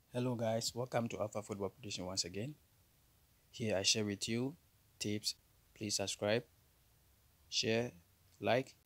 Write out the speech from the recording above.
Hello guys, welcome to Alpha Football Prediction once again. Here I share with you tips. Please subscribe, share, like,